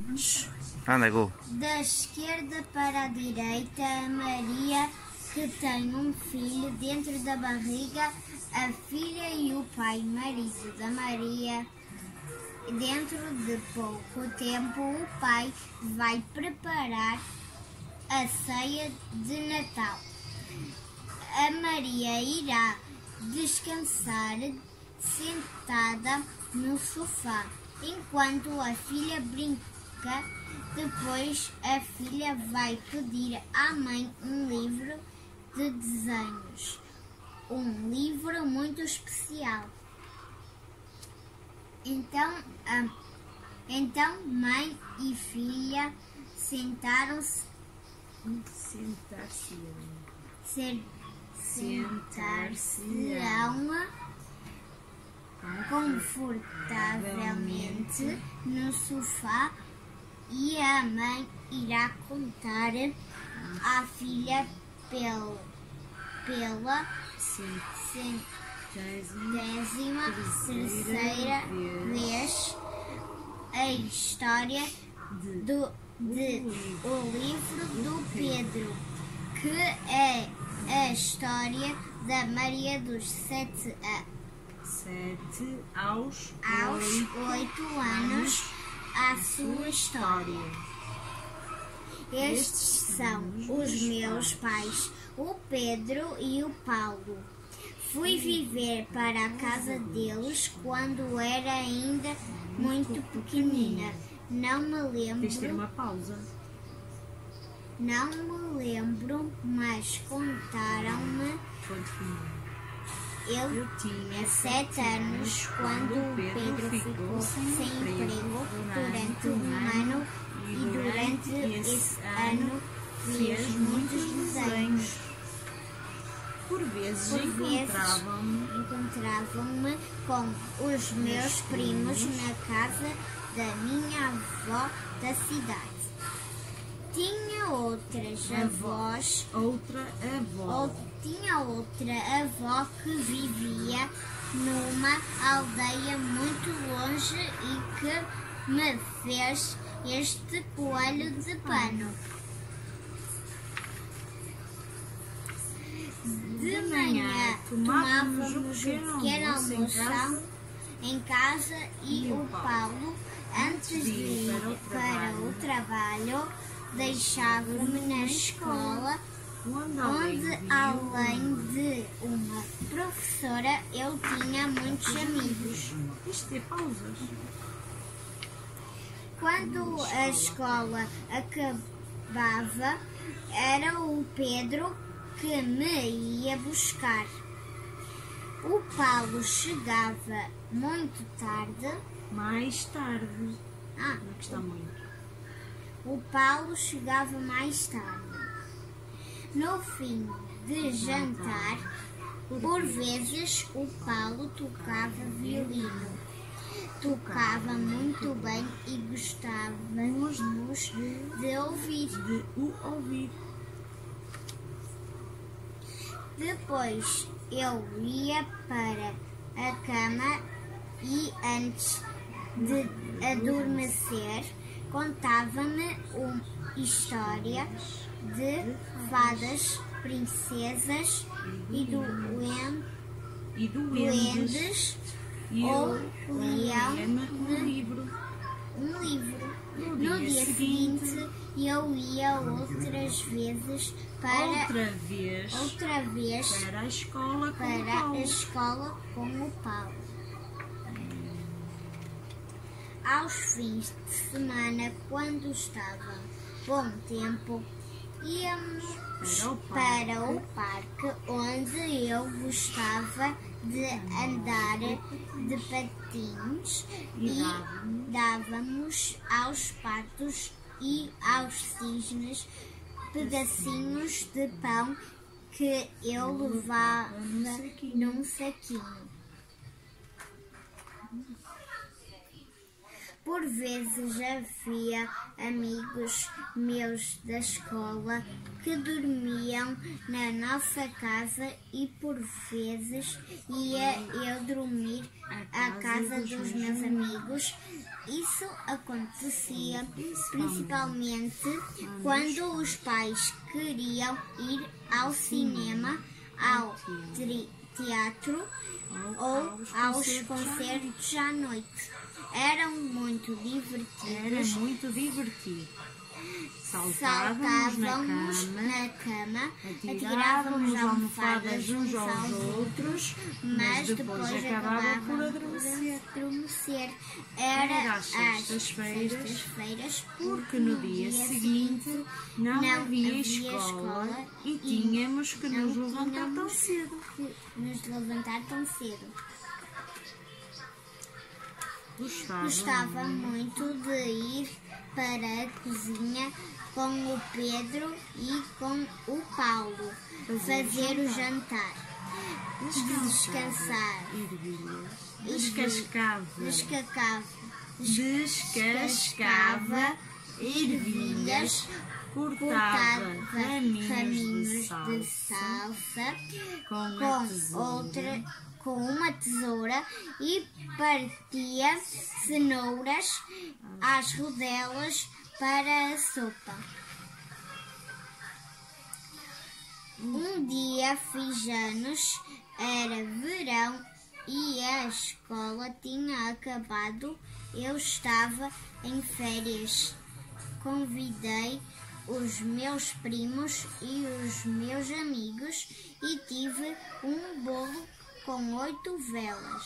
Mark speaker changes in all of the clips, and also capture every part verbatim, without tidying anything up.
Speaker 1: Anda, Gu.
Speaker 2: Da esquerda para a direita, a Maria, que tem um filho dentro da barriga, a filha e o pai, marido da Maria. Dentro de pouco tempo, o pai vai preparar a ceia de Natal. A Maria irá descansar sentada no sofá, enquanto a filha brinca. Depois, a filha vai pedir à mãe um livro de desenhos, um livro muito especial. Então, a, então mãe e filha sentaram-se
Speaker 3: sentar-se
Speaker 2: sentar-se-ão confortavelmente no sofá e a mãe irá contar à filha pela, pela centésima terceira vez a história do, de O Livro do Pedro, que é a história da Maria dos sete, a,
Speaker 3: sete aos,
Speaker 2: aos oito anos, a sua história. Estes são os meus pais, o Pedro e o Paulo. Fui viver para a casa deles quando era ainda muito pequenina. Não me lembro.
Speaker 3: Tens de ter uma pausa.
Speaker 2: Não me lembro, mas contaram-me. Eu tinha sete anos quando o Pedro ficou sem emprego durante um ano e durante esse ano fiz muitos desenhos.
Speaker 3: Por vezes
Speaker 2: Por vezes
Speaker 3: encontravam-me
Speaker 2: encontravam-me com os meus primos na casa da minha avó da cidade. Tinha outras avós,
Speaker 3: outra avó.
Speaker 2: ou tinha outra avó que vivia numa aldeia muito longe e que me fez este coelho de pano. De manhã tomávamos um pequeno almoção em casa e o Paulo, antes de ir para o trabalho, deixava-me na escola, onde além de uma professora eu tinha muitos amigos.
Speaker 3: Tens de ter pausas.
Speaker 2: Quando a escola acabava, era o Pedro que me ia buscar. O Paulo chegava muito tarde.
Speaker 3: Mais tarde.
Speaker 2: Ah,
Speaker 3: Não é que está muito.
Speaker 2: O Paulo chegava mais tarde. No fim de jantar, por vezes o Paulo tocava violino. Tocava muito bem e gostávamos de ouvir.
Speaker 3: De o ouvir.
Speaker 2: Depois eu ia para a cama e antes de adormecer contava-me uma história de fadas, princesas e, doen
Speaker 3: E
Speaker 2: duendes
Speaker 3: E
Speaker 2: ou
Speaker 3: eu
Speaker 2: liam-me
Speaker 3: um livro.
Speaker 2: um livro.
Speaker 3: No
Speaker 2: No
Speaker 3: dia
Speaker 2: dia seguinte eu ia outras vezes para
Speaker 3: Outra vez
Speaker 2: outra vez
Speaker 3: para a escola com o
Speaker 2: para a
Speaker 3: Paulo.
Speaker 2: escola com o Paulo. Aos fins de semana, quando estava bom tempo, íamos
Speaker 3: Para o
Speaker 2: para o parque, onde eu gostava de andar de patins
Speaker 3: E
Speaker 2: e dávamos aos patos e aos cisnes pedacinhos de pão que eu levava num saquinho. Por vezes havia amigos meus da escola que dormiam na nossa casa e por vezes ia eu dormir à casa dos meus amigos Isso acontecia principalmente quando os pais queriam ir ao cinema, ao tri- teatro ou aos concertos à noite. Eram muito
Speaker 3: Era
Speaker 2: divertidos.
Speaker 3: muito divertido. Saltávamos
Speaker 2: Saltávamos
Speaker 3: na cama,
Speaker 2: na cama,
Speaker 3: atirávamos almofadas uns aos outros,
Speaker 2: mas depois
Speaker 3: acabava por
Speaker 2: por
Speaker 3: adormecer.
Speaker 2: adormecer.
Speaker 3: Era
Speaker 2: Era
Speaker 3: às
Speaker 2: às
Speaker 3: sextas-feiras,
Speaker 2: sextas-feiras,
Speaker 3: porque no dia seguinte não havia escola e tínhamos que nos
Speaker 2: não
Speaker 3: levantar tão
Speaker 2: tínhamos
Speaker 3: cedo.
Speaker 2: que nos levantar tão cedo.
Speaker 3: Gostava,
Speaker 2: Gostava muito de ir para a cozinha com o Pedro e com o Paulo fazer o jantar, descansar,
Speaker 3: ervilhas,
Speaker 2: e
Speaker 3: descascava,
Speaker 2: descacava,
Speaker 3: descascava ervilhas, cortava
Speaker 2: cortava
Speaker 3: raminhos de
Speaker 2: raminhos de
Speaker 3: salsa
Speaker 2: salsa
Speaker 3: com a
Speaker 2: com
Speaker 3: tesoura.
Speaker 2: outra com uma tesoura e partia cenouras às rodelas para a sopa. Um dia fiz anos, era verão e a escola tinha acabado. Eu estava em férias. Convidei os meus primos e os meus amigos e tive um bolo com oito velas.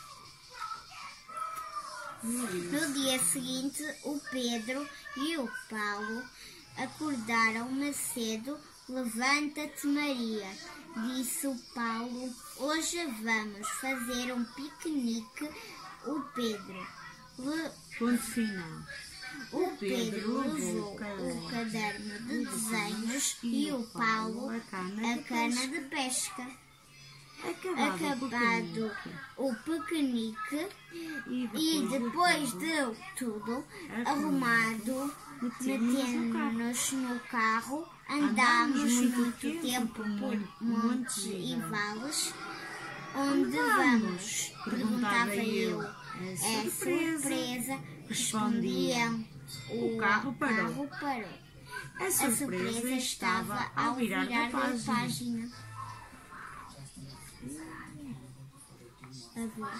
Speaker 2: No dia seguinte, o Pedro e o Paulo acordaram-me cedo. Levanta-te, Maria, disse o Paulo. Hoje vamos fazer um piquenique. O Pedro. Le...
Speaker 3: Ponto final.
Speaker 2: O Pedro levou o caderno de desenhos e o Paulo
Speaker 3: a cana
Speaker 2: a cana de pesca.
Speaker 3: Acabado,
Speaker 2: Acabado o piquenique
Speaker 3: e
Speaker 2: e depois de tudo arrumado, metemos-nos no carro, andámos muito tempo por montes e vales. Onde vamos? Perguntava eu. É surpresa, respondiam. O carro parou.
Speaker 3: A
Speaker 2: A surpresa estava ao virar da página. A ver.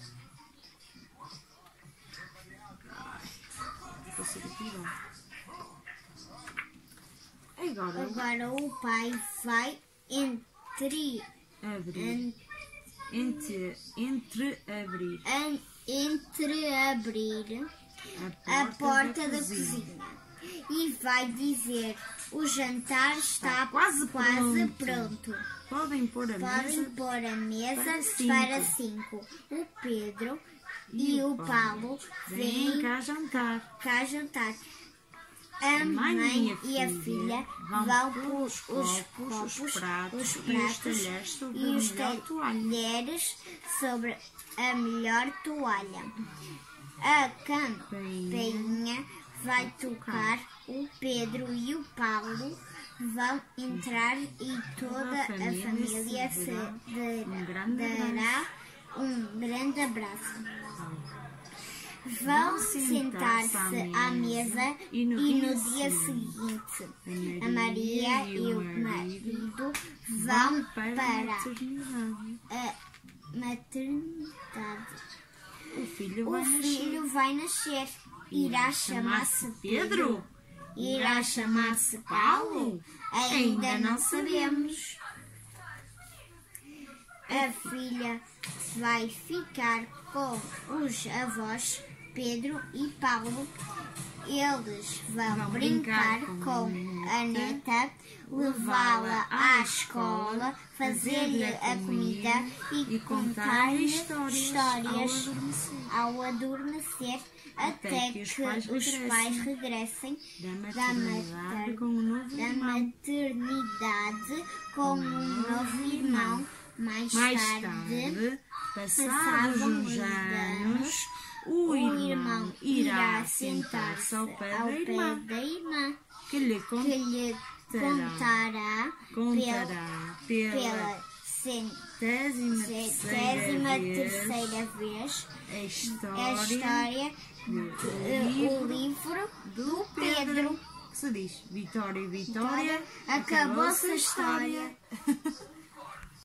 Speaker 3: Vou ser aqui, ó. Agora,
Speaker 2: Agora o pai vai entre,
Speaker 3: abrir.
Speaker 2: en-
Speaker 3: Entre, entre abrir
Speaker 2: en- entreabrir
Speaker 3: a
Speaker 2: a
Speaker 3: porta,
Speaker 2: porta
Speaker 3: da,
Speaker 2: da
Speaker 3: cozinha.
Speaker 2: cozinha e vai dizer: o jantar está
Speaker 3: Está quase
Speaker 2: quase
Speaker 3: pronto.
Speaker 2: pronto.
Speaker 3: Podem pôr a
Speaker 2: Podem
Speaker 3: mesa.
Speaker 2: pôr a mesa
Speaker 3: para cinco.
Speaker 2: para cinco. O Pedro e o Paulo
Speaker 3: Vêm
Speaker 2: vêm
Speaker 3: cá jantar.
Speaker 2: cá jantar. A
Speaker 3: mãe
Speaker 2: mãe
Speaker 3: e
Speaker 2: e
Speaker 3: a
Speaker 2: a
Speaker 3: filha
Speaker 2: filha
Speaker 3: vão
Speaker 2: vão
Speaker 3: pôr
Speaker 2: pôr
Speaker 3: os
Speaker 2: os
Speaker 3: copos,
Speaker 2: copos,
Speaker 3: os pratos
Speaker 2: os
Speaker 3: e os
Speaker 2: pratos
Speaker 3: talheres sobre
Speaker 2: e
Speaker 3: a
Speaker 2: os
Speaker 3: melhor toalha.
Speaker 2: talheres sobre a melhor toalha. A campainha vai tocar. O Pedro e o Paulo vão entrar e toda a família se
Speaker 3: Um grande
Speaker 2: dará um grande abraço. Vão sentar-se à mesa e no dia seguinte a Maria e o marido vão
Speaker 3: para a
Speaker 2: para
Speaker 3: maternidade.
Speaker 2: a maternidade.
Speaker 3: O filho
Speaker 2: O
Speaker 3: vai nascer.
Speaker 2: filho vai nascer. Irá chamar-se Pedro? Irá chamar-se Paulo? Ainda não sabemos. A filha vai ficar com os avós Pedro e Paulo. Eles vão,
Speaker 3: Vão
Speaker 2: brincar,
Speaker 3: brincar
Speaker 2: com a neta, levá-la à escola, fazer-lhe a comida e,
Speaker 3: e contar
Speaker 2: contar-lhe
Speaker 3: histórias
Speaker 2: histórias
Speaker 3: ao
Speaker 2: ao adormecer, até, que, os pais,
Speaker 3: regressem
Speaker 2: regressem
Speaker 3: da
Speaker 2: da,
Speaker 3: maternidade
Speaker 2: mater-
Speaker 3: com um novo
Speaker 2: da
Speaker 3: irmão.
Speaker 2: maternidade com um novo irmão. Mais,
Speaker 3: Mais
Speaker 2: tarde,
Speaker 3: tarde, passados
Speaker 2: passavam
Speaker 3: uns
Speaker 2: os
Speaker 3: anos, o
Speaker 2: o
Speaker 3: irmão
Speaker 2: irmão
Speaker 3: irá sentar-se ao pé da irmã,
Speaker 2: da irmã,
Speaker 3: que lhe
Speaker 2: que lhe contará,
Speaker 3: contará pela
Speaker 2: pela
Speaker 3: centésima
Speaker 2: centésima
Speaker 3: terceira
Speaker 2: terceira vez
Speaker 3: a
Speaker 2: a
Speaker 3: história
Speaker 2: história do livro
Speaker 3: do Pedro, que se diz Vitória, Vitória,
Speaker 2: Vitória, acabou-se a história.